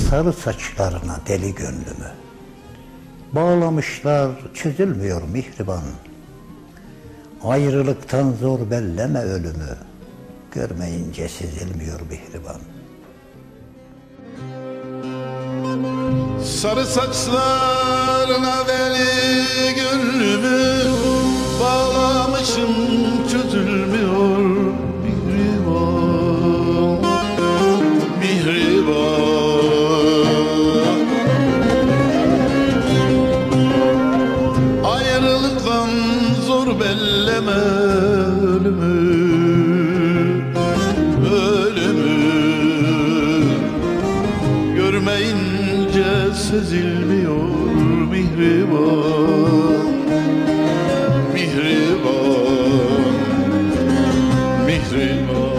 sarı saçlarına deli gönlümü. Bağlamışlar çözülmüyor mihriban. Ayrılıktan zor belleme ölümü. Görmeyince sezilmiyor mihriban. Sarı saçlarına deli gönlümü bağlamışım çözülmüyor mihriban, mihriban. Ayrılıktan zor belleme ölümü, ölümü. Görmeyince sezilmiyor mihriban, mihriban, mihriban.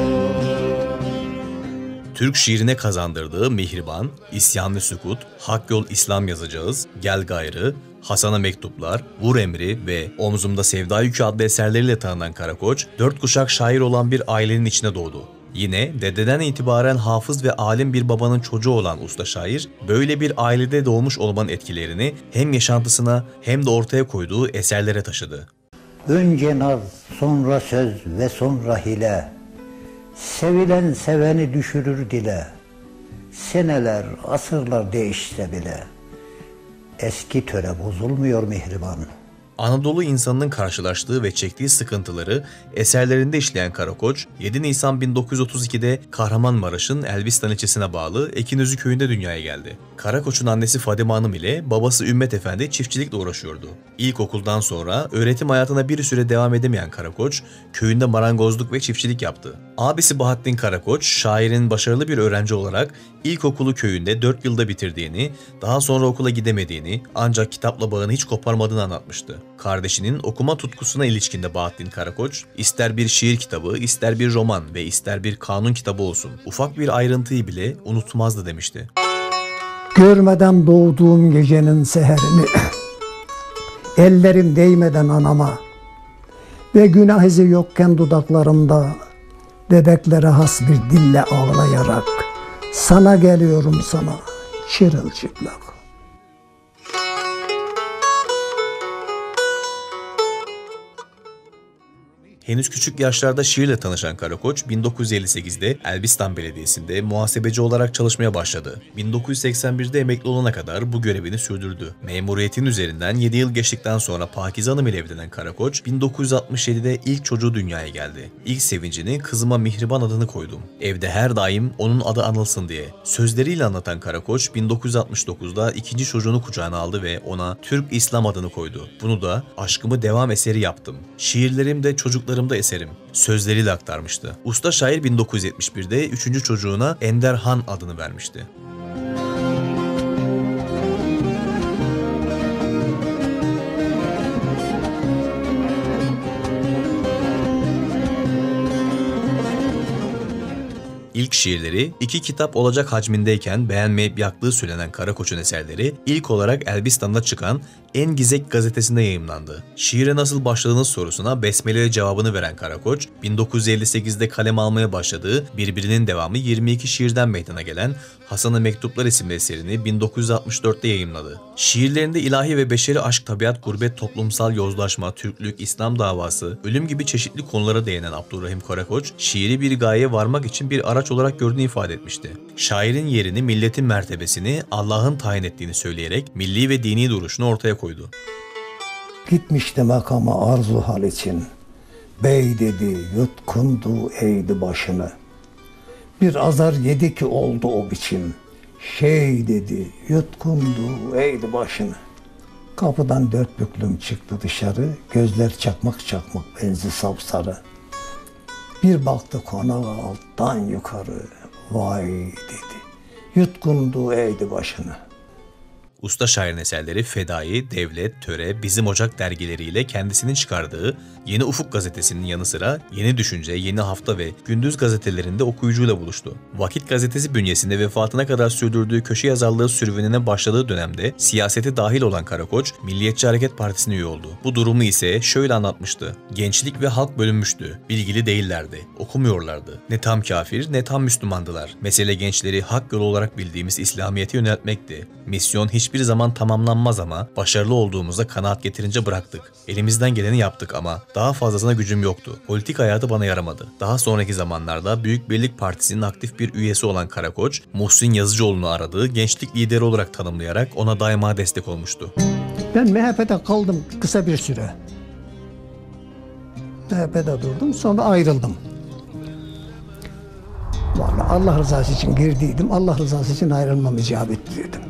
Türk şiirine kazandırdığı Mihriban, İsyanlı Sükut, Hak Yol İslam Yazacağız, Gel Gayrı, Hasan'a Mektuplar, Vur Emri ve Omzumda Sevda Yükü adlı eserleriyle tanınan Karakoç, 4 kuşak şair olan bir ailenin içine doğdu. Yine dededen itibaren hafız ve alim bir babanın çocuğu olan usta şair, böyle bir ailede doğmuş olmanın etkilerini hem yaşantısına hem de ortaya koyduğu eserlere taşıdı. Önce naz, sonra söz ve sonra hile. Sevilen seveni düşürür dile. Seneler, asırlar değişse bile. Eski töre bozulmuyor mihriban. Anadolu insanının karşılaştığı ve çektiği sıkıntıları eserlerinde işleyen Karakoç, 7 Nisan 1932'de Kahramanmaraş'ın Elbistan ilçesine bağlı Ekinözü köyünde dünyaya geldi. Karakoç'un annesi Fadime Hanım ile babası Ümmet Efendi çiftçilikle uğraşıyordu. İlkokuldan sonra öğretim hayatına bir süre devam edemeyen Karakoç, köyünde marangozluk ve çiftçilik yaptı. Abisi Bahattin Karakoç, şairin başarılı bir öğrenci olarak ilkokulu köyünde 4 yılda bitirdiğini, daha sonra okula gidemediğini ancak kitapla bağını hiç koparmadığını anlatmıştı. Kardeşinin okuma tutkusuna ilişkinde Bahattin Karakoç, ister bir şiir kitabı, ister bir roman ve ister bir kanun kitabı olsun, ufak bir ayrıntıyı bile unutmazdı demişti. Görmeden doğduğum gecenin seherini, ellerim değmeden anama ve günah izi yokken dudaklarımda, bebeklere has bir dille ağlayarak, sana geliyorum sana, çırılçıplak. Henüz küçük yaşlarda şiirle tanışan Karakoç, 1958'de Elbistan Belediyesi'nde muhasebeci olarak çalışmaya başladı. 1981'de emekli olana kadar bu görevini sürdürdü. Memuriyetin üzerinden 7 yıl geçtikten sonra Pakize Hanım ile evlenen Karakoç, 1967'de ilk çocuğu dünyaya geldi. İlk sevincini kızıma Mihriban adını koydum. Evde her daim onun adı anılsın diye. Sözleriyle anlatan Karakoç, 1969'da ikinci çocuğunu kucağına aldı ve ona Türk İslam adını koydu. Bunu da Aşkımı Devam eseri yaptım. Şiirlerim de çocuklarımda eserim sözleriyle aktarmıştı. Usta şair 1971'de 3. çocuğuna Ender Han adını vermişti. İlk şiirleri 2 kitap olacak hacmindeyken beğenmeyip yaktığı söylenen Karakoç'un eserleri ilk olarak Elbistan'da çıkan En Gizek gazetesinde yayımlandı. Şiire nasıl başladığınız sorusuna besmeleyle cevabını veren Karakoç, 1958'de kaleme almaya başladığı birbirinin devamı 22 şiirden meydana gelen Hasan'a Mektuplar isimli eserini 1964'te yayımladı. Şiirlerinde ilahi ve beşeri aşk, tabiat, gurbet, toplumsal yozlaşma, Türklük, İslam davası, ölüm gibi çeşitli konulara değinen Abdurrahim Karakoç, şiiri bir gayeye varmak için bir araç olarak gördüğünü ifade etmişti. Şairin yerini, milletin mertebesini Allah'ın tayin ettiğini söyleyerek milli ve dini duruşunu ortaya koydu. Gitmişti makama arzu hal için, bey dedi yutkundu eğdi başını. Bir azar yedi ki oldu o biçim, şey dedi yutkundu eğdi başını. Kapıdan 4 büklüm çıktı dışarı, gözler çakmak çakmak benzi sapsarı. Bir baktı konağa alttan yukarı, vay dedi, yutkundu eğdi başını. Usta şairin eserleri Fedai, Devlet, Töre, Bizim Ocak dergileriyle kendisinin çıkardığı Yeni Ufuk gazetesinin yanı sıra Yeni Düşünce, Yeni Hafta ve Gündüz gazetelerinde okuyucuyla buluştu. Vakit gazetesi bünyesinde vefatına kadar sürdürdüğü köşe yazarlığı serüvenine başladığı dönemde siyasete dahil olan Karakoç, Milliyetçi Hareket Partisi'ne üye oldu. Bu durumu ise şöyle anlatmıştı. Gençlik ve halk bölünmüştü. Bilgili değillerdi. Okumuyorlardı. Ne tam kafir ne tam Müslümandılar. Mesele gençleri hak yolu olarak bildiğimiz İslamiyet'e yöneltmekti. Misyon hiçbir zaman tamamlanmaz ama başarılı olduğumuzda kanaat getirince bıraktık. Elimizden geleni yaptık ama daha fazlasına gücüm yoktu. Politik hayatı bana yaramadı. Daha sonraki zamanlarda Büyük Birlik Partisi'nin aktif bir üyesi olan Karakoç, Muhsin Yazıcıoğlu'nu aradığı gençlik lideri olarak tanımlayarak ona daima destek olmuştu. Ben MHP'de kaldım kısa bir süre. MHP'de durdum, sonra ayrıldım. Vallahi Allah rızası için girdiydim, Allah rızası için ayrılmam icap ettirdim.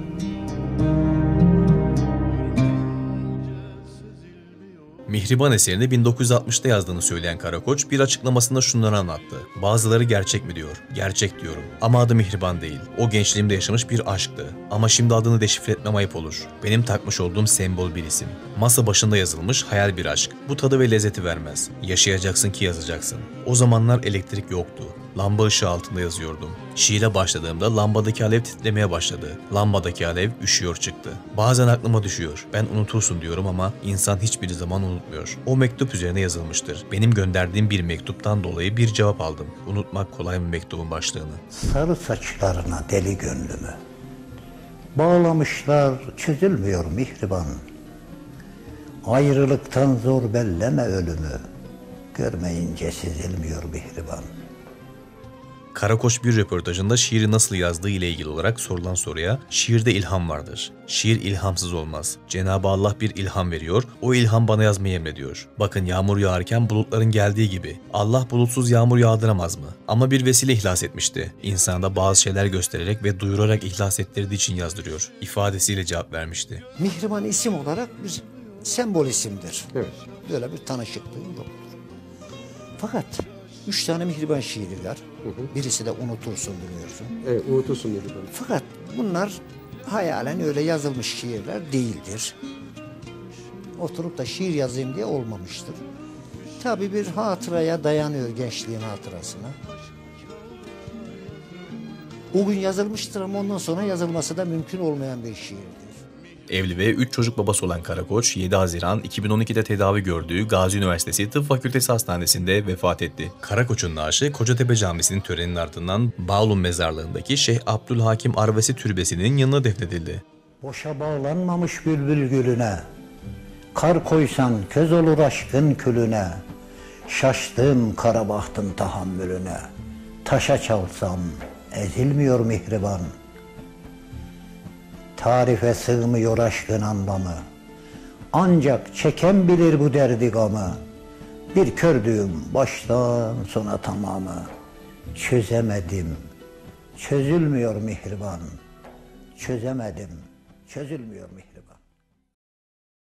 Mihriban eserini 1960'ta yazdığını söyleyen Karakoç bir açıklamasında şunları anlattı. Bazıları gerçek mi diyor. Gerçek diyorum. Ama adı Mihriban değil. O gençliğimde yaşamış bir aşktı. Ama şimdi adını deşifre etmem ayıp olur. Benim takmış olduğum sembol bir isim. Masa başında yazılmış hayal bir aşk. Bu tadı ve lezzeti vermez. Yaşayacaksın ki yazacaksın. O zamanlar elektrik yoktu. Lamba ışığı altında yazıyordum. Şiire başladığımda lambadaki alev titremeye başladı. Lambadaki alev üşüyor çıktı. Bazen aklıma düşüyor. Ben unutursun diyorum ama insan hiçbir zaman unutmuyor. O mektup üzerine yazılmıştır. Benim gönderdiğim bir mektuptan dolayı bir cevap aldım. Unutmak kolay mı mektubun başlığını? Sarı saçlarına deli gönlümü bağlamışlar, çözülmüyor mihriban. Ayrılıktan zor belleme ölümü, görmeyince sezilmiyor mihriban. Karakoç bir röportajında şiiri nasıl yazdığı ile ilgili olarak sorulan soruya şiirde ilham vardır. Şiir ilhamsız olmaz. Cenab-ı Allah bir ilham veriyor, o ilham bana yazmayı emrediyor. Bakın yağmur yağarken bulutların geldiği gibi. Allah bulutsuz yağmur yağdıramaz mı? Ama bir vesile ihlas etmişti. İnsanda bazı şeyler göstererek ve duyurarak ihlas ettirdiği için yazdırıyor. İfadesiyle cevap vermişti. Mihriban isim olarak bir sembol isimdir. Evet. Böyle bir tanışıklığı yoktur. Fakat 3 tane Mihriban şiiri var. Birisi de unutursun biliyorsun. Evet, unutursun dedi bana. Fakat bunlar hayalen öyle yazılmış şiirler değildir. Oturup da şiir yazayım diye olmamıştır. Tabii bir hatıraya dayanıyor, gençliğin hatırasına. O gün yazılmıştır ama ondan sonra yazılması da mümkün olmayan bir şiirdir. Evli ve 3 çocuk babası olan Karakoç, 7 Haziran 2012'de tedavi gördüğü Gazi Üniversitesi Tıp Fakültesi Hastanesi'nde vefat etti. Karakoç'un naaşı Kocatepe Camisi'nin töreninin ardından Bağlum Mezarlığı'ndaki Şeyh Abdülhakim Arvesi Türbesi'nin yanına defnedildi. Boşa bağlanmamış bülbül gülüne, kar koysan köz olur aşkın külüne, şaştım kara bahtın tahammülüne, taşa çalsam ezilmiyor mihriban. Tarife sığmıyor aşkın anlamı, ancak çeken bilir bu derdi gamı. Bir kördüğüm baştan sona tamamı, çözemedim, çözülmüyor mihriban. Çözemedim, çözülmüyor mihriban.